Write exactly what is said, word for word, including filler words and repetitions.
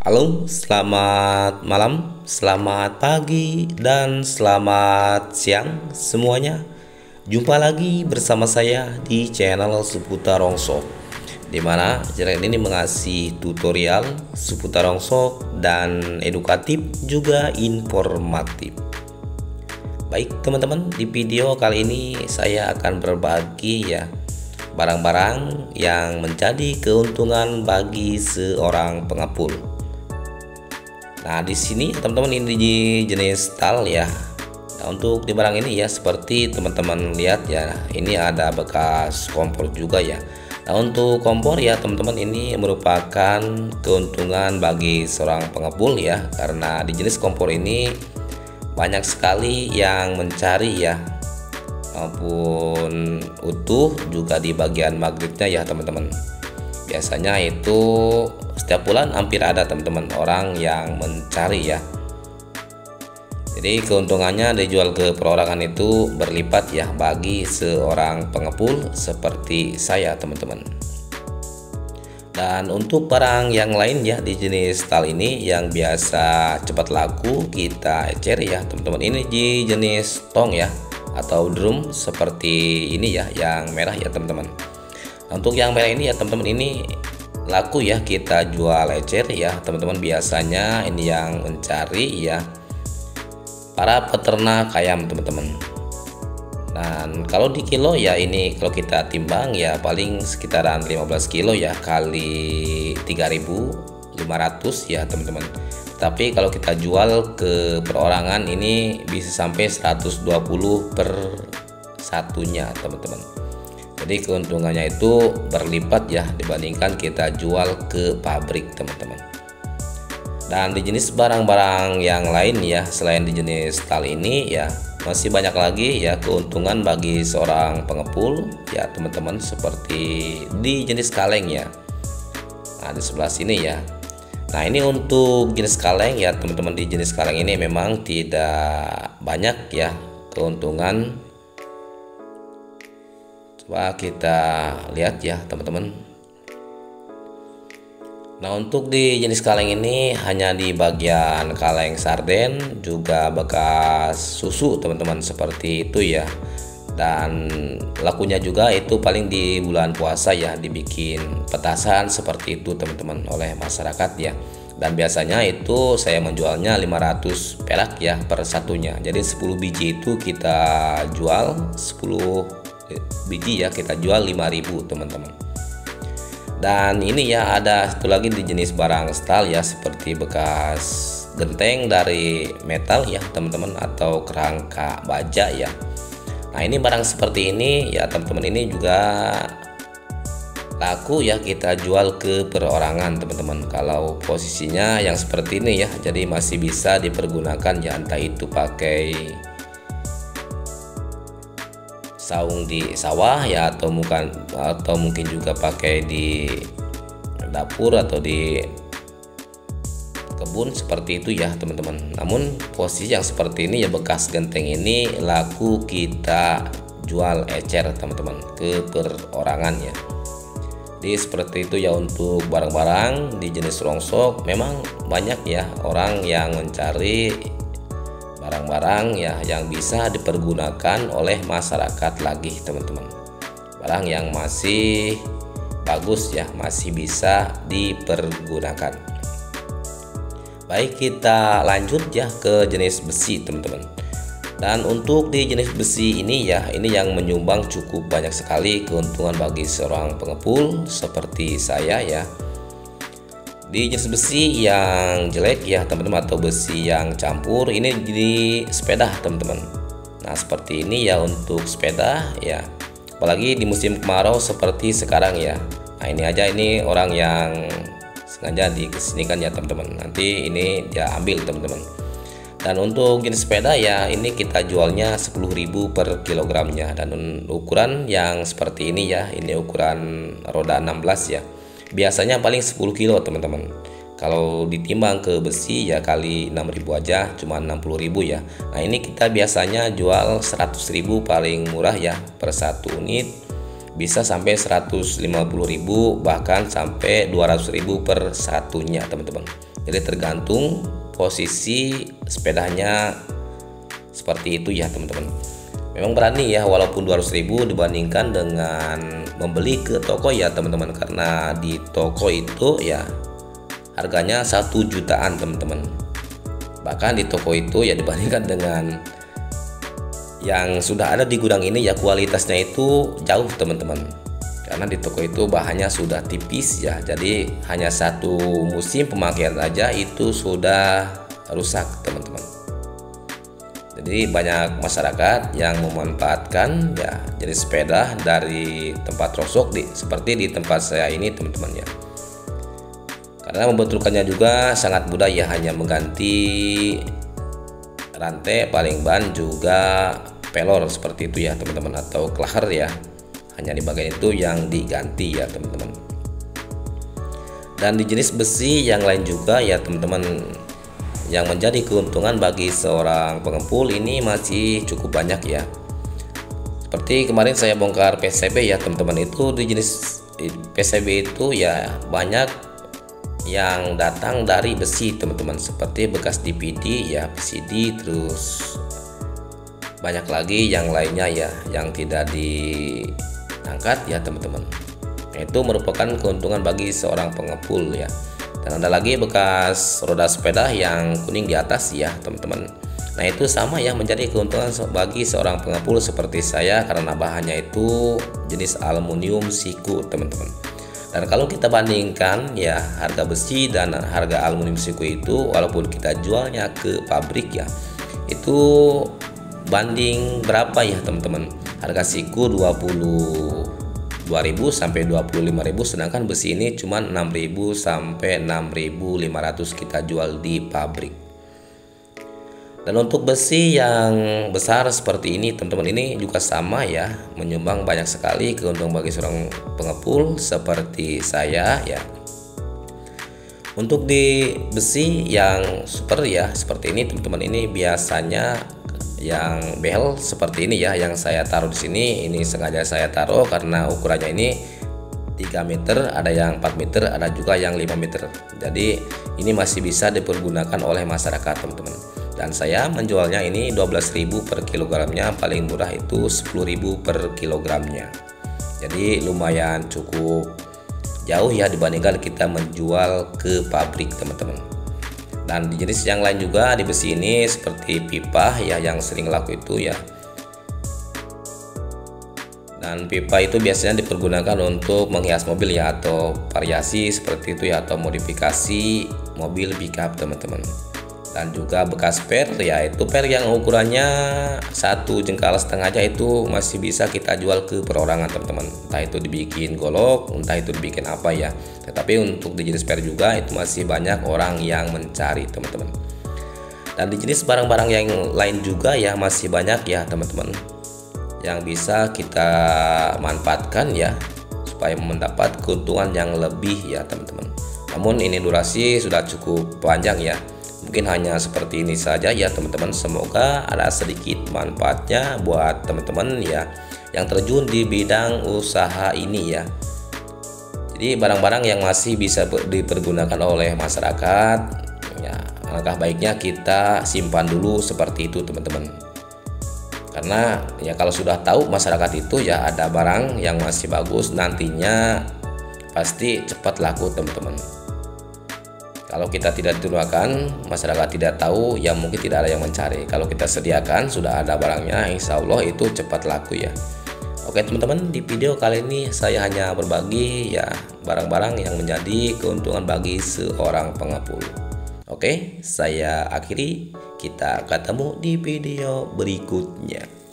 Halo, selamat malam, selamat pagi, dan selamat siang semuanya. Jumpa lagi bersama saya di channel seputar rongsok, dimana channel ini mengasih tutorial seputar rongsok dan edukatif juga informatif. Baik teman-teman, di video kali ini saya akan berbagi ya barang-barang yang menjadi keuntungan bagi seorang pengepul. Nah, di sini teman-teman ini di jenis stal ya. Nah, untuk di barang ini ya seperti teman-teman lihat ya, ini ada bekas kompor juga ya. Nah, untuk kompor ya teman-teman ini merupakan keuntungan bagi seorang pengepul ya, karena di jenis kompor ini banyak sekali yang mencari ya, maupun utuh juga di bagian magnetnya ya teman-teman. Biasanya itu setiap bulan hampir ada teman-teman orang yang mencari ya. Jadi keuntungannya dijual ke perorangan itu berlipat ya bagi seorang pengepul seperti saya teman-teman. Dan untuk barang yang lain ya di jenis stal ini yang biasa cepat laku kita ecer ya teman-teman, ini di jenis tong ya atau drum seperti ini ya, yang merah ya teman-teman. Untuk yang merah ini ya teman-teman, ini laku ya kita jual ecer ya teman-teman. Biasanya ini yang mencari ya para peternak ayam teman-teman. Dan kalau di kilo ya, ini kalau kita timbang ya paling sekitaran lima belas kilo ya kali tiga ribu lima ratus ya teman-teman. Tapi kalau kita jual ke perorangan ini bisa sampai seratus dua puluh per satunya teman-teman. Jadi keuntungannya itu berlipat ya dibandingkan kita jual ke pabrik teman-teman. Dan di jenis barang-barang yang lain ya selain di jenis stal ini ya masih banyak lagi ya keuntungan bagi seorang pengepul ya teman-teman, seperti di jenis kaleng ya. Nah, di sebelah sini ya. Nah, ini untuk jenis kaleng ya teman-teman. Di jenis kaleng ini memang tidak banyak ya keuntungan. Coba kita lihat ya teman-teman. Nah, untuk di jenis kaleng ini hanya di bagian kaleng sarden juga bekas susu teman-teman, seperti itu ya. Dan lakunya juga itu paling di bulan puasa ya, dibikin petasan seperti itu teman-teman oleh masyarakat ya. Dan biasanya itu saya menjualnya lima ratus perak ya per satunya. Jadi sepuluh biji itu kita jual, sepuluh biji ya kita jual lima ribu teman-teman. Dan ini ya ada satu lagi di jenis barang stal ya, seperti bekas genteng dari metal ya teman-teman, atau kerangka baja ya. Nah, ini barang seperti ini ya teman-teman, ini juga laku ya kita jual ke perorangan teman-teman. Kalau posisinya yang seperti ini ya, jadi masih bisa dipergunakan ya, entah itu pakai saung di sawah ya, atau bukan, atau mungkin juga pakai di dapur atau di kebun seperti itu ya teman-teman. Namun posisi yang seperti ini ya, bekas genteng ini laku kita jual ecer teman-teman ke perorangan ya. Jadi seperti itu ya untuk barang-barang di jenis rongsok. Memang banyak ya orang yang mencari barang-barang ya yang bisa dipergunakan oleh masyarakat lagi teman-teman. Barang yang masih bagus ya, masih bisa dipergunakan. Baik, kita lanjut ya ke jenis besi teman-teman. Dan untuk di jenis besi ini ya, ini yang menyumbang cukup banyak sekali keuntungan bagi seorang pengepul seperti saya ya. Di jenis besi yang jelek ya teman-teman, atau besi yang campur, ini di sepeda teman-teman. Nah, seperti ini ya untuk sepeda ya, apalagi di musim kemarau seperti sekarang ya. Nah, ini aja, ini orang yang sengaja dikesinikan ya teman-teman, nanti ini dia ambil teman-teman. Dan untuk jenis sepeda ya, ini kita jualnya sepuluh ribu per kilogramnya. Dan ukuran yang seperti ini ya, ini ukuran roda enam belas ya. Biasanya paling sepuluh kilo teman-teman. Kalau ditimbang ke besi ya kali enam ribu aja cuma enam puluh ribu ya. Nah, ini kita biasanya jual seratus ribu paling murah ya per satu unit. bisa sampai seratus lima puluh ribu bahkan sampai dua ratus ribu per satunya teman-teman. Jadi tergantung posisi sepedanya seperti itu ya teman-teman. Memang berani ya, walaupun dua ratus ribu dibandingkan dengan membeli ke toko ya teman-teman, karena di toko itu ya harganya satu jutaan teman-teman. Bahkan di toko itu ya dibandingkan dengan yang sudah ada di gudang ini ya kualitasnya itu jauh teman-teman. Karena di toko itu bahannya sudah tipis ya, jadi hanya satu musim pemakaian aja itu sudah rusak teman-teman. Jadi banyak masyarakat yang memanfaatkan ya jenis sepeda dari tempat rosok di, seperti di tempat saya ini teman-teman ya. Karena membetulkannya juga sangat mudah ya, hanya mengganti rantai, paling ban, juga pelor seperti itu ya teman-teman, atau klaher ya. Hanya di bagian itu yang diganti ya teman-teman. Dan di jenis besi yang lain juga ya teman-teman, yang menjadi keuntungan bagi seorang pengepul ini masih cukup banyak ya. Seperti kemarin saya bongkar P C B ya teman-teman, itu di jenis P C B itu ya banyak yang datang dari besi teman-teman, seperti bekas D V D ya, V C D, terus banyak lagi yang lainnya ya yang tidak diangkat ya teman-teman. Itu merupakan keuntungan bagi seorang pengepul ya. Dan ada lagi bekas roda sepeda yang kuning di atas ya teman-teman. Nah itu sama ya, menjadi keuntungan bagi seorang pengepul seperti saya, karena bahannya itu jenis aluminium siku teman-teman. Dan kalau kita bandingkan ya harga besi dan harga aluminium siku itu, walaupun kita jualnya ke pabrik ya, itu banding berapa ya teman-teman? Harga siku dua puluh dua ribu sampai dua puluh lima ribu, sedangkan besi ini cuma enam ribu sampai enam ribu lima ratus kita jual di pabrik. Dan untuk besi yang besar seperti ini teman-teman, ini juga sama ya, menyumbang banyak sekali keuntungan bagi seorang pengepul seperti saya ya. Untuk di besi yang super ya seperti ini teman-teman, ini biasanya yang behel seperti ini ya yang saya taruh di sini. Ini sengaja saya taruh karena ukurannya ini tiga meter, ada yang empat meter, ada juga yang lima meter. Jadi ini masih bisa dipergunakan oleh masyarakat teman-teman. Dan saya menjualnya ini dua belas ribu per kilogramnya, paling murah itu sepuluh ribu per kilogramnya. Jadi lumayan cukup jauh ya dibandingkan kita menjual ke pabrik teman-teman. Dan di jenis yang lain juga di besi ini seperti pipa ya yang sering laku itu ya. Dan pipa itu biasanya dipergunakan untuk menghias mobil ya, atau variasi seperti itu ya, atau modifikasi mobil pickup teman-teman. Dan juga bekas per ya, itu per yang ukurannya satu jengkal setengah aja itu masih bisa kita jual ke perorangan teman-teman. Entah itu dibikin golok, entah itu dibikin apa ya. Tetapi untuk di jenis per juga itu masih banyak orang yang mencari teman-teman. Dan di jenis barang-barang yang lain juga ya masih banyak ya teman-teman, yang bisa kita manfaatkan ya supaya mendapat keuntungan yang lebih ya teman-teman. Namun ini durasi sudah cukup panjang ya. Mungkin hanya seperti ini saja ya teman-teman. Semoga ada sedikit manfaatnya buat teman-teman ya yang terjun di bidang usaha ini ya. Jadi barang-barang yang masih bisa dipergunakan oleh masyarakat ya, alangkah baiknya kita simpan dulu seperti itu teman-teman. Karena ya kalau sudah tahu masyarakat itu ya ada barang yang masih bagus, nantinya pasti cepat laku teman-teman. Kalau kita tidak gunakan, masyarakat tidak tahu, ya mungkin tidak ada yang mencari. Kalau kita sediakan, sudah ada barangnya, insya Allah itu cepat laku ya. Oke teman-teman, di video kali ini saya hanya berbagi ya barang-barang yang menjadi keuntungan bagi seorang pengepul. Oke, saya akhiri, kita ketemu di video berikutnya.